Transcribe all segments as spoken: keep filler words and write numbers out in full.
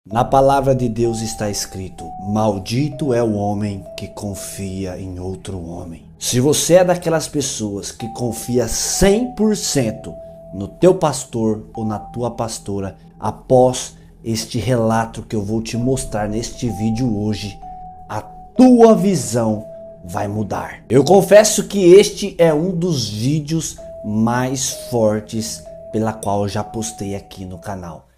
Na palavra de Deus está escrito: maldito é o homem que confia em outro homem. Se você é daquelas pessoas que confia cem por cento no teu pastor ou na tua pastora, após este relato que eu vou te mostrar neste vídeo hoje, a tua visão vai mudar. Eu confesso que este é um dos vídeos mais fortes pela qual eu já postei aqui no canal.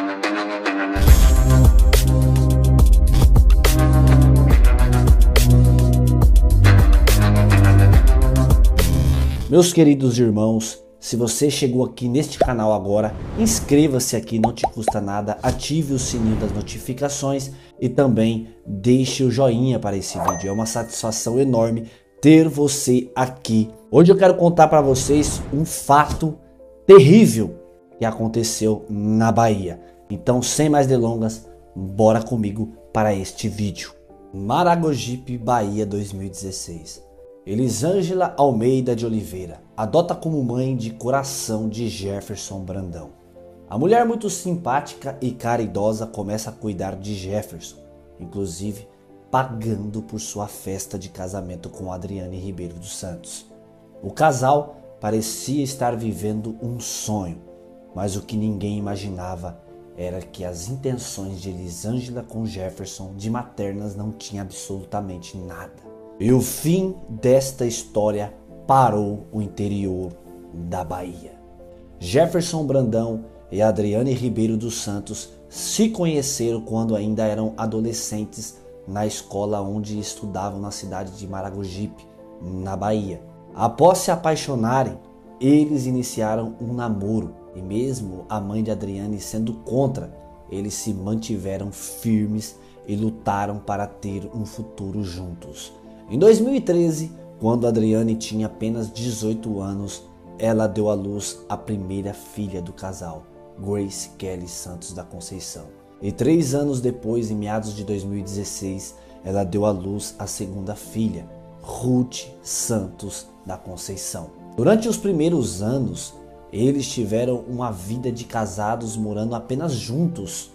Meus queridos irmãos, se você chegou aqui neste canal agora, inscreva-se aqui, não te custa nada, ative o sininho das notificações e também deixe o joinha para esse vídeo. É uma satisfação enorme ter você aqui. Hoje eu quero contar para vocês um fato terrível que aconteceu na Bahia. Então, sem mais delongas, bora comigo para este vídeo. Maragogipe, Bahia, dois mil e dezesseis. Elisângela Almeida de Oliveira adota como mãe de coração de Jefferson Brandão. A mulher muito simpática e caridosa começa a cuidar de Jefferson, inclusive pagando por sua festa de casamento com Adriane Ribeiro dos Santos. O casal parecia estar vivendo um sonho, mas o que ninguém imaginava era que as intenções de Elisângela com Jefferson de maternas não tinha absolutamente nada. E o fim desta história parou o interior da Bahia. Jefferson Brandão e Adriane Ribeiro dos Santos se conheceram quando ainda eram adolescentes na escola onde estudavam na cidade de Maragogipe, na Bahia. Após se apaixonarem, eles iniciaram um namoro e mesmo a mãe de Adriane sendo contra, eles se mantiveram firmes e lutaram para ter um futuro juntos. Em dois mil e treze, quando Adriane tinha apenas dezoito anos, ela deu à luz a primeira filha do casal, Grace Kelly Santos da Conceição. E três anos depois, em meados de dois mil e dezesseis, ela deu à luz a segunda filha, Ruth Santos da Conceição. Durante os primeiros anos, eles tiveram uma vida de casados morando apenas juntos,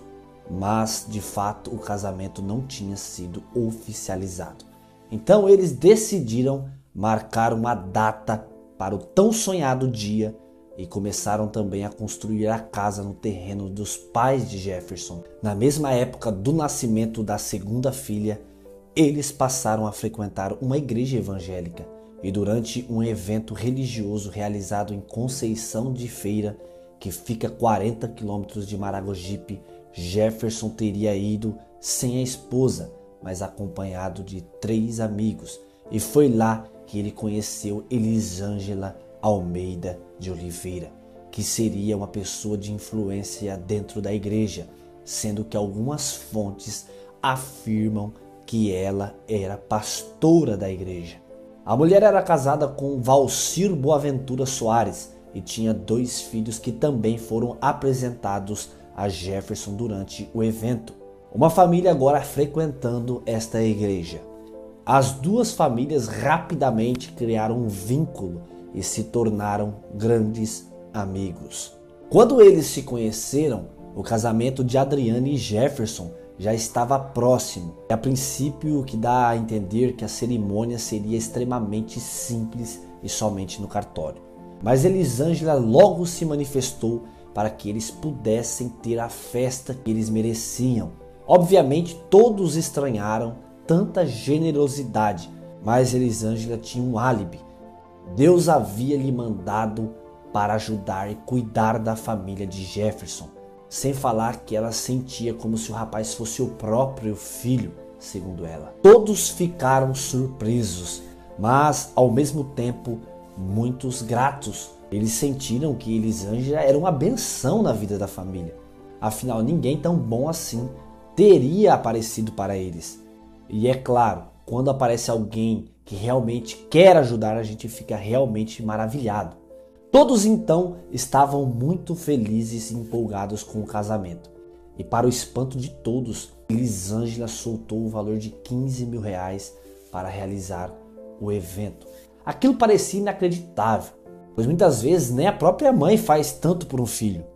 mas de fato o casamento não tinha sido oficializado. Então eles decidiram marcar uma data para o tão sonhado dia e começaram também a construir a casa no terreno dos pais de Jefferson. Na mesma época do nascimento da segunda filha, eles passaram a frequentar uma igreja evangélica e durante um evento religioso realizado em Conceição de Feira, que fica a quarenta quilômetros de Maragogipe, Jefferson teria ido sem a esposa, mas acompanhado de três amigos, e foi lá que ele conheceu Elisângela Almeida de Oliveira, que seria uma pessoa de influência dentro da igreja, sendo que algumas fontes afirmam que ela era pastora da igreja. A mulher era casada com Valcir Boaventura Soares e tinha dois filhos que também foram apresentados a Jefferson durante o evento. Uma família agora frequentando esta igreja. As duas famílias rapidamente criaram um vínculo e se tornaram grandes amigos. Quando eles se conheceram, o casamento de Adriane e Jefferson já estava próximo. E a princípio, o que dá a entender que a cerimônia seria extremamente simples e somente no cartório. Mas Elisângela logo se manifestou para que eles pudessem ter a festa que eles mereciam. Obviamente todos estranharam tanta generosidade, mas Elisângela tinha um álibi. Deus havia lhe mandado para ajudar e cuidar da família de Jefferson, sem falar que ela sentia como se o rapaz fosse o próprio filho, segundo ela. Todos ficaram surpresos, mas ao mesmo tempo muitos gratos. Eles sentiram que Elisângela era uma benção na vida da família. Afinal, ninguém tão bom assim teria aparecido para eles. E é claro, quando aparece alguém que realmente quer ajudar, a gente fica realmente maravilhado. Todos então estavam muito felizes e empolgados com o casamento. E para o espanto de todos, Elisângela soltou o valor de quinze mil reais para realizar o evento. Aquilo parecia inacreditável, pois muitas vezes nem a própria mãe faz tanto por um filho.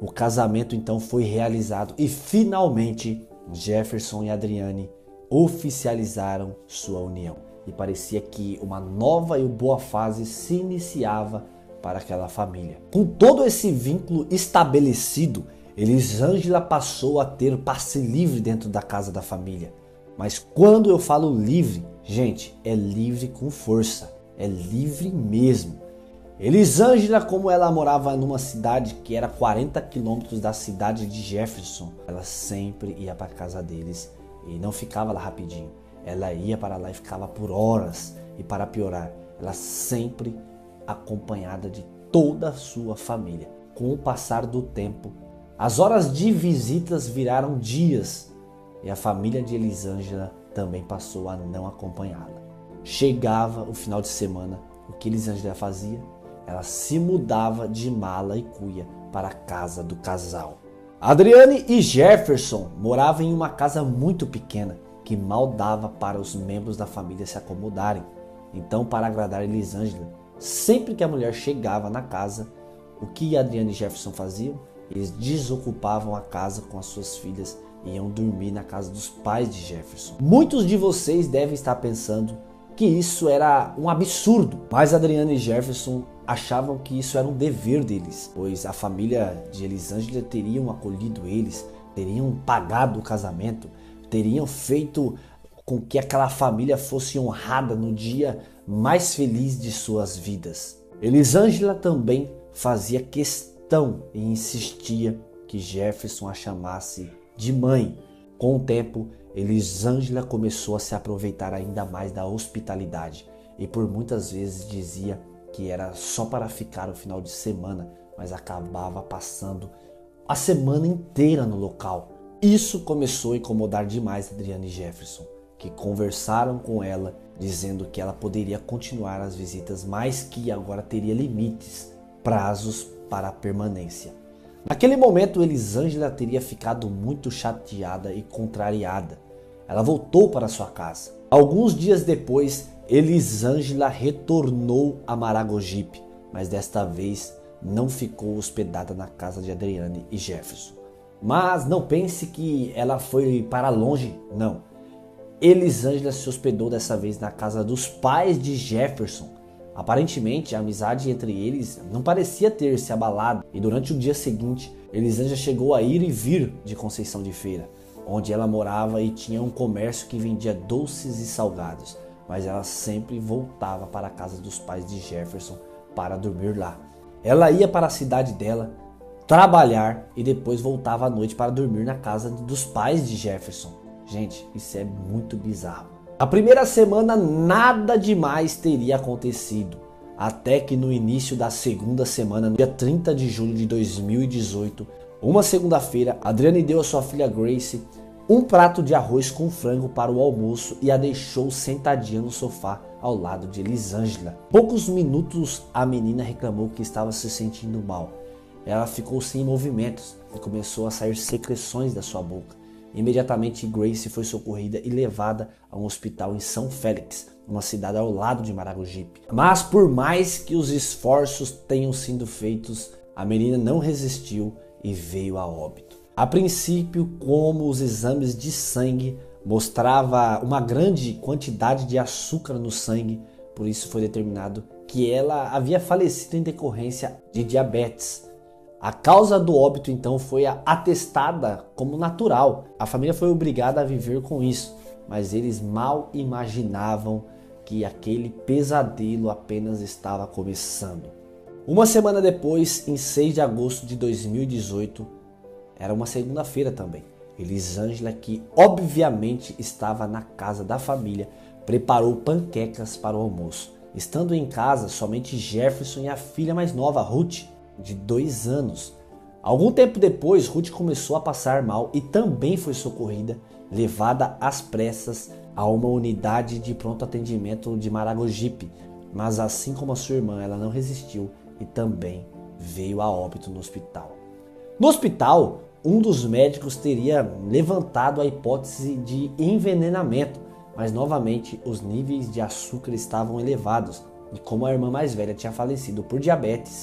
O casamento então foi realizado e finalmente Jefferson e Adriane oficializaram sua união. E parecia que uma nova e boa fase se iniciava para aquela família. Com todo esse vínculo estabelecido, Elisângela passou a ter passe livre dentro da casa da família. Mas quando eu falo livre, gente, é livre com força, é livre mesmo. Elisângela, como ela morava numa cidade que era quarenta quilômetros da cidade de Jefferson, ela sempre ia para a casa deles e não ficava lá rapidinho. Ela ia para lá e ficava por horas. E para piorar, ela sempre acompanhada de toda a sua família. Com o passar do tempo, as horas de visitas viraram dias e a família de Elisângela também passou a não acompanhá-la. Chegava o final de semana, o que Elisângela fazia? Ela se mudava de mala e cuia para a casa do casal. Adriane e Jefferson moravam em uma casa muito pequena que mal dava para os membros da família se acomodarem. Então, para agradar Elisângela, sempre que a mulher chegava na casa, o que Adriane e Jefferson faziam? Eles desocupavam a casa com as suas filhas e iam dormir na casa dos pais de Jefferson. Muitos de vocês devem estar pensando que isso era um absurdo, mas Adriane e Jefferson achavam que isso era um dever deles, pois a família de Elisângela teriam acolhido eles, teriam pagado o casamento, teriam feito com que aquela família fosse honrada no dia mais feliz de suas vidas. Elisângela também fazia questão e insistia que Jefferson a chamasse de mãe. Com o tempo, Elisângela começou a se aproveitar ainda mais da hospitalidade e por muitas vezes dizia que era só para ficar o final de semana, mas acabava passando a semana inteira no local. Isso começou a incomodar demais Adriane e Jefferson, que conversaram com ela dizendo que ela poderia continuar as visitas, mas que agora teria limites, prazos para a permanência. Naquele momento, Elisângela teria ficado muito chateada e contrariada. Ela voltou para sua casa. Alguns dias depois, Elisângela retornou a Maragogipe, mas desta vez não ficou hospedada na casa de Adriane e Jefferson. Mas não pense que ela foi para longe, não. Elisângela se hospedou dessa vez na casa dos pais de Jefferson. Aparentemente, a amizade entre eles não parecia ter se abalado e durante o dia seguinte, Elisângela chegou a ir e vir de Conceição de Feira, onde ela morava e tinha um comércio que vendia doces e salgados, mas ela sempre voltava para a casa dos pais de Jefferson para dormir lá. Ela ia para a cidade dela, trabalhar e depois voltava à noite para dormir na casa dos pais de Jefferson. Gente, isso é muito bizarro. A primeira semana nada demais teria acontecido, até que no início da segunda semana, no dia trinta de julho de dois mil e dezoito, uma segunda-feira, Adriane deu a sua filha Grace um prato de arroz com frango para o almoço e a deixou sentadinha no sofá ao lado de Elisângela. Poucos minutos a menina reclamou que estava se sentindo mal. Ela ficou sem movimentos e começou a sair secreções da sua boca. Imediatamente Grace foi socorrida e levada a um hospital em São Félix, uma cidade ao lado de Maragogipe. Mas por mais que os esforços tenham sido feitos, a menina não resistiu e veio a óbito. A princípio, como os exames de sangue mostravam uma grande quantidade de açúcar no sangue, por isso foi determinado que ela havia falecido em decorrência de diabetes. A causa do óbito então foi atestada como natural. A família foi obrigada a viver com isso, mas eles mal imaginavam que aquele pesadelo apenas estava começando. Uma semana depois, em seis de agosto de dois mil e dezoito, era uma segunda-feira também, Elisângela, que obviamente estava na casa da família, preparou panquecas para o almoço. Estando em casa, somente Jefferson e a filha mais nova, Ruth, de dois anos. Algum tempo depois, Ruth começou a passar mal e também foi socorrida, levada às pressas a uma unidade de pronto atendimento de Maragogipe, mas assim como a sua irmã, ela não resistiu e também veio a óbito no hospital. No hospital, um dos médicos teria levantado a hipótese de envenenamento, mas novamente os níveis de açúcar estavam elevados e como a irmã mais velha tinha falecido por diabetes,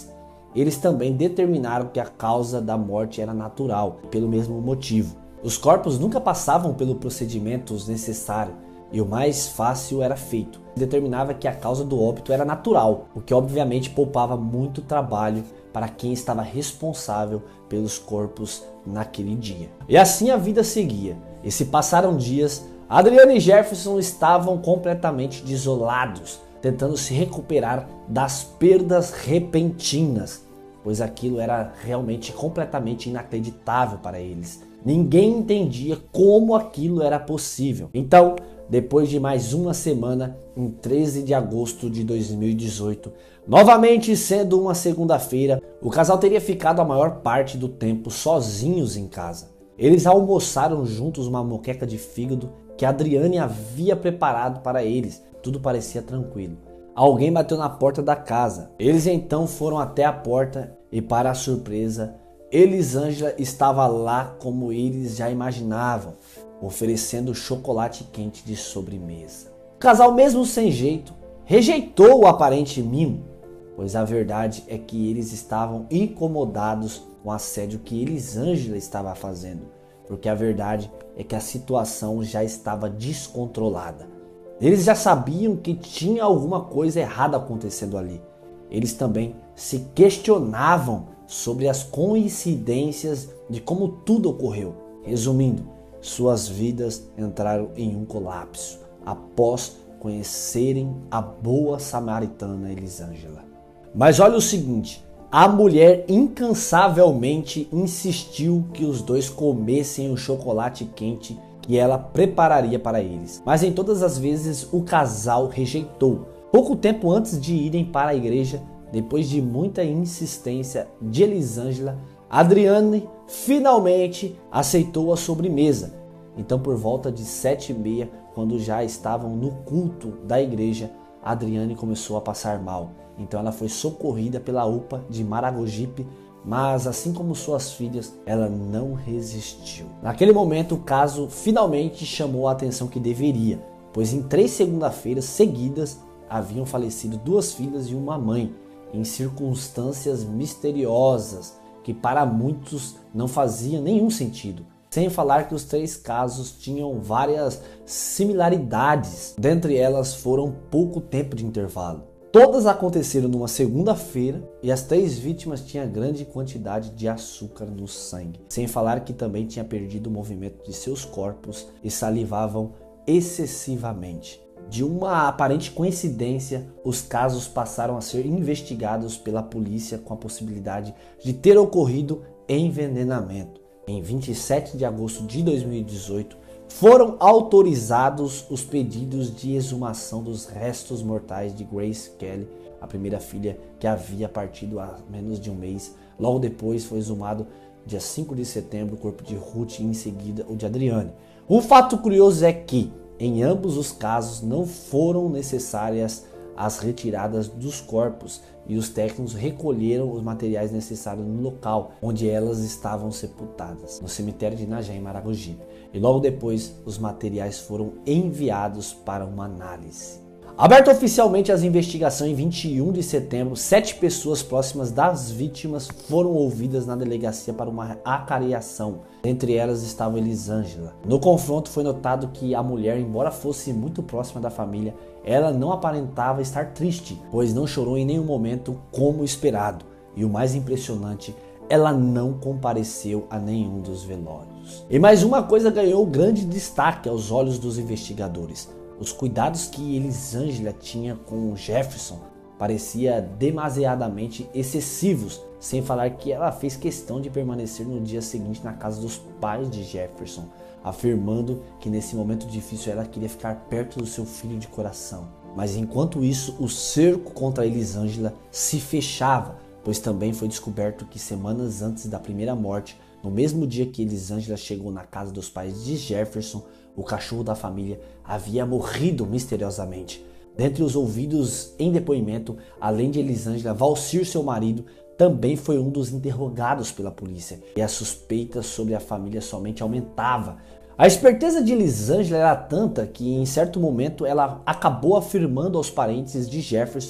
eles também determinaram que a causa da morte era natural, pelo mesmo motivo. Os corpos nunca passavam pelos procedimentos necessários e o mais fácil era feito. Determinava que a causa do óbito era natural, o que obviamente poupava muito trabalho para quem estava responsável pelos corpos naquele dia. E assim a vida seguia. E se passaram dias, Adriane e Jefferson estavam completamente desolados, tentando se recuperar das perdas repentinas, pois aquilo era realmente completamente inacreditável para eles. Ninguém entendia como aquilo era possível. Então, depois de mais uma semana, em treze de agosto de dois mil e dezoito, novamente sendo uma segunda-feira, o casal teria ficado a maior parte do tempo sozinhos em casa. Eles almoçaram juntos uma moqueca de fígado que a Adriane havia preparado para eles. Tudo parecia tranquilo. Alguém bateu na porta da casa. Eles então foram até a porta e, para a surpresa, Elisângela estava lá como eles já imaginavam, oferecendo chocolate quente de sobremesa. O casal, mesmo sem jeito, rejeitou o aparente mimo, pois a verdade é que eles estavam incomodados com o assédio que Elisângela estava fazendo, porque a verdade é que a situação já estava descontrolada. Eles já sabiam que tinha alguma coisa errada acontecendo ali. Eles também se questionavam sobre as coincidências de como tudo ocorreu. Resumindo, suas vidas entraram em um colapso após conhecerem a boa samaritana Elisângela. Mas olha o seguinte, a mulher incansavelmente insistiu que os dois comessem o chocolate quente que ela prepararia para eles. Mas em todas as vezes o casal rejeitou. Pouco tempo antes de irem para a igreja, depois de muita insistência de Elisângela, Adriane finalmente aceitou a sobremesa. Então, por volta de sete e meia, quando já estavam no culto da igreja, Adriane começou a passar mal. Então ela foi socorrida pela U P A de Maragogipe, mas assim como suas filhas, ela não resistiu. Naquele momento, o caso finalmente chamou a atenção que deveria, pois em três segunda-feiras seguidas haviam falecido duas filhas e uma mãe, em circunstâncias misteriosas que para muitos não faziam nenhum sentido. Sem falar que os três casos tinham várias similaridades, dentre elas foram pouco tempo de intervalo. Todas aconteceram numa segunda-feira e as três vítimas tinham grande quantidade de açúcar no sangue. Sem falar que também tinha perdido o movimento de seus corpos e salivavam excessivamente. De uma aparente coincidência, os casos passaram a ser investigados pela polícia com a possibilidade de ter ocorrido envenenamento. Em vinte e sete de agosto de dois mil e dezoito, foram autorizados os pedidos de exumação dos restos mortais de Grace Kelly, a primeira filha que havia partido há menos de um mês. Logo depois foi exumado, dia cinco de setembro, o corpo de Ruth e em seguida o de Adriane. Um fato curioso é que, em ambos os casos, não foram necessárias as retiradas dos corpos e os técnicos recolheram os materiais necessários no local onde elas estavam sepultadas, no cemitério de Inajá, em Maragogipe. E logo depois, os materiais foram enviados para uma análise. Aberta oficialmente as investigações em vinte e um de setembro, sete pessoas próximas das vítimas foram ouvidas na delegacia para uma acariação. Entre elas estava Elisângela. No confronto foi notado que a mulher, embora fosse muito próxima da família, ela não aparentava estar triste, pois não chorou em nenhum momento como esperado. E o mais impressionante, ela não compareceu a nenhum dos velórios. E mais uma coisa ganhou grande destaque aos olhos dos investigadores. Os cuidados que Elisângela tinha com Jefferson parecia demasiadamente excessivos, sem falar que ela fez questão de permanecer no dia seguinte na casa dos pais de Jefferson, afirmando que nesse momento difícil ela queria ficar perto do seu filho de coração. Mas enquanto isso, o cerco contra Elisângela se fechava, pois também foi descoberto que semanas antes da primeira morte, no mesmo dia que Elisângela chegou na casa dos pais de Jefferson, o cachorro da família havia morrido misteriosamente. Dentre os ouvidos em depoimento, além de Elisângela, Valcir, seu marido, também foi um dos interrogados pela polícia, e a suspeita sobre a família somente aumentava. A esperteza de Elisângela era tanta que em certo momento ela acabou afirmando aos parentes de Jefferson que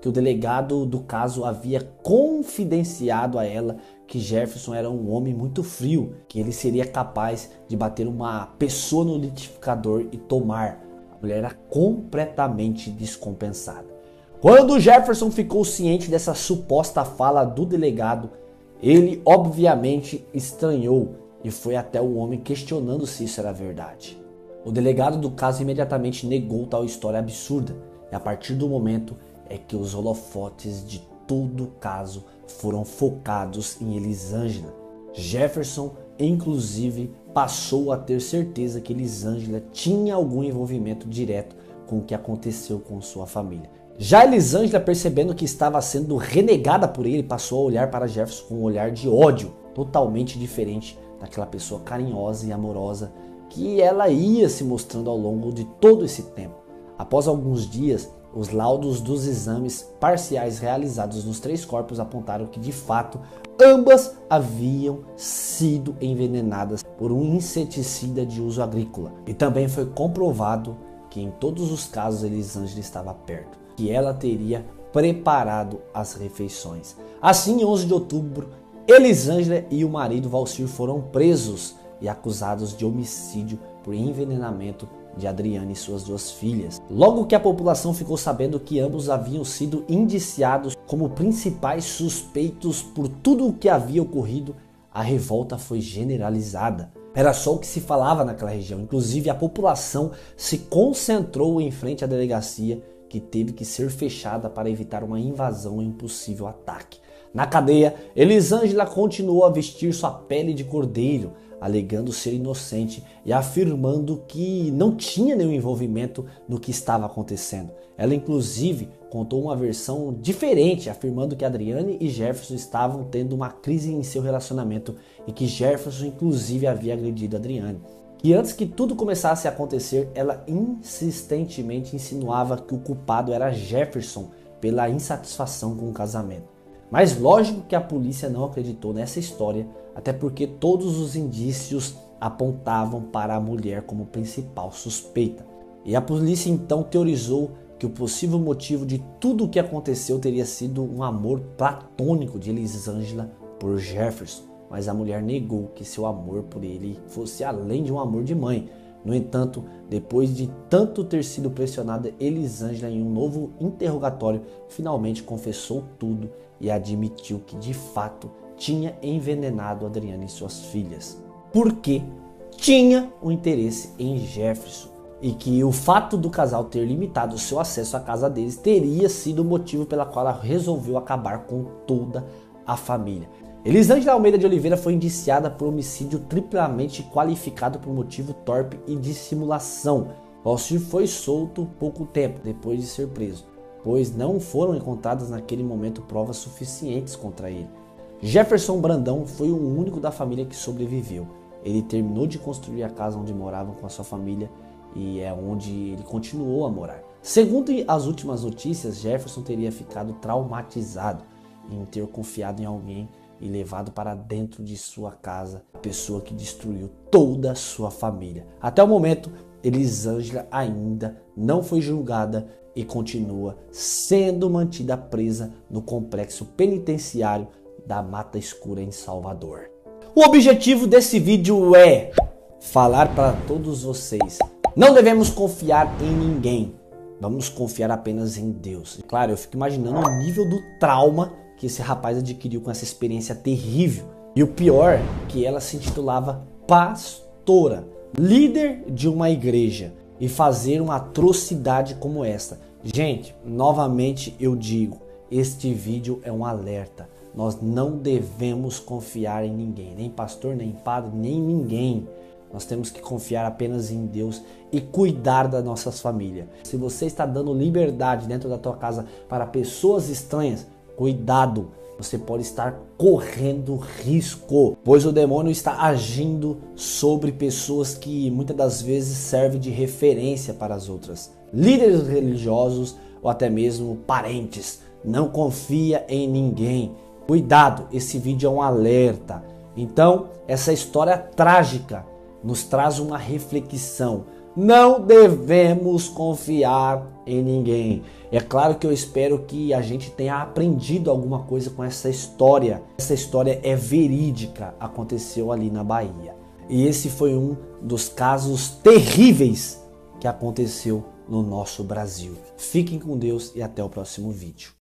que o delegado do caso havia confidenciado a ela que Jefferson era um homem muito frio, que ele seria capaz de bater uma pessoa no liquidificador e tomar. A mulher era completamente descompensada. Quando Jefferson ficou ciente dessa suposta fala do delegado, ele obviamente estranhou e foi até o homem questionando se isso era verdade. O delegado do caso imediatamente negou tal história absurda, e a partir do momento é que os holofotes de todo o caso foram focados em Elisângela. Jefferson, inclusive, passou a ter certeza que Elisângela tinha algum envolvimento direto com o que aconteceu com sua família. Já Elisângela, percebendo que estava sendo renegada por ele, passou a olhar para Jefferson com um olhar de ódio, totalmente diferente daquela pessoa carinhosa e amorosa que ela ia se mostrando ao longo de todo esse tempo. Após alguns dias, os laudos dos exames parciais realizados nos três corpos apontaram que, de fato, ambas haviam sido envenenadas por um inseticida de uso agrícola. E também foi comprovado que em todos os casos Elisângela estava perto, que ela teria preparado as refeições. Assim, em onze de outubro, Elisângela e o marido Valcir foram presos e acusados de homicídio por envenenamento de Adriane e suas duas filhas. Logo que a população ficou sabendo que ambos haviam sido indiciados como principais suspeitos por tudo o que havia ocorrido, a revolta foi generalizada. Era só o que se falava naquela região. Inclusive, a população se concentrou em frente à delegacia, que teve que ser fechada para evitar uma invasão e um possível ataque. Na cadeia, Elisângela continuou a vestir sua pele de cordeiro, alegando ser inocente e afirmando que não tinha nenhum envolvimento no que estava acontecendo. Ela, inclusive, contou uma versão diferente, afirmando que Adriane e Jefferson estavam tendo uma crise em seu relacionamento e que Jefferson, inclusive, havia agredido Adriane. E antes que tudo começasse a acontecer, ela insistentemente insinuava que o culpado era Jefferson pela insatisfação com o casamento. Mas lógico que a polícia não acreditou nessa história, até porque todos os indícios apontavam para a mulher como principal suspeita. E a polícia então teorizou que o possível motivo de tudo o que aconteceu teria sido um amor platônico de Elisângela por Jefferson. Mas a mulher negou que seu amor por ele fosse além de um amor de mãe. No entanto, depois de tanto ter sido pressionada, Elisângela, em um novo interrogatório, finalmente confessou tudo e admitiu que de fato tinha envenenado Adriane e suas filhas, porque tinha um interesse em Jefferson, e que o fato do casal ter limitado seu acesso à casa deles teria sido o motivo pela qual ela resolveu acabar com toda a família. Elisângela Almeida de Oliveira foi indiciada por homicídio triplamente qualificado por motivo torpe e dissimulação. Valcir foi solto pouco tempo depois de ser preso, pois não foram encontradas naquele momento provas suficientes contra ele. Jefferson Brandão foi o único da família que sobreviveu. Ele terminou de construir a casa onde moravam com a sua família e é onde ele continuou a morar. Segundo as últimas notícias, Jefferson teria ficado traumatizado em ter confiado em alguém e levado para dentro de sua casa a pessoa que destruiu toda a sua família. Até o momento, Elisângela ainda não foi julgada e continua sendo mantida presa no complexo penitenciário da Mata Escura em Salvador. O objetivo desse vídeo é falar para todos vocês: não devemos confiar em ninguém, vamos confiar apenas em Deus. Claro, eu fico imaginando o nível do trauma que esse rapaz adquiriu com essa experiência terrível. E o pior, que ela se intitulava pastora, líder de uma igreja, e fazer uma atrocidade como essa. Gente, novamente eu digo, este vídeo é um alerta. Nós não devemos confiar em ninguém, nem pastor, nem padre, nem ninguém. Nós temos que confiar apenas em Deus e cuidar das nossas famílias. Se você está dando liberdade dentro da tua casa para pessoas estranhas, cuidado, você pode estar correndo risco, pois o demônio está agindo sobre pessoas que muitas das vezes servem de referência para as outras, líderes religiosos ou até mesmo parentes. Não confia em ninguém. Cuidado, esse vídeo é um alerta. Então, essa história trágica nos traz uma reflexão. Não devemos confiar em ninguém. É claro que eu espero que a gente tenha aprendido alguma coisa com essa história. Essa história é verídica, aconteceu ali na Bahia. E esse foi um dos casos terríveis que aconteceu no nosso Brasil. Fiquem com Deus e até o próximo vídeo.